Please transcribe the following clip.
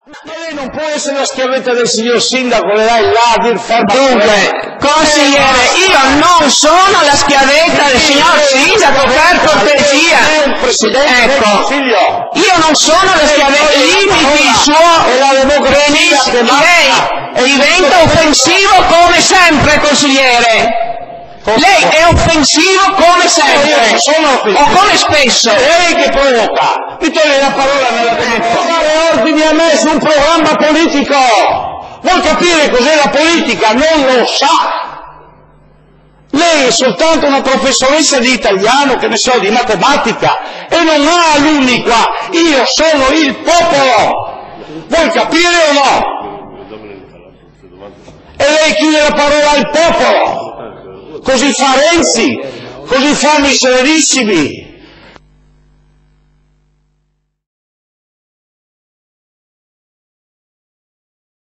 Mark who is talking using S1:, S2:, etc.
S1: Ma lei non può essere la schiavetta del signor sindaco, le dai là a dir ferma.
S2: Dunque, consigliere, io non sono la schiavetta del signor sindaco, per cortesia. Ecco, io non sono la schiavetta, limiti il suo lei diventa offensivo come sempre, consigliere. Lei è offensivo come sempre, o come spesso.
S1: Lei che provoca, mi toglie la parola nella democrazia. Dare ordini a me su un programma politico. Vuol capire cos'è la politica? Non lo sa. Lei è soltanto una professoressa di italiano, che ne so, di matematica, e non ha l'unica. Io sono il popolo. Vuol capire o no? E lei chiude la parola al popolo. Così fa Renzi, così fanno i serenissimi.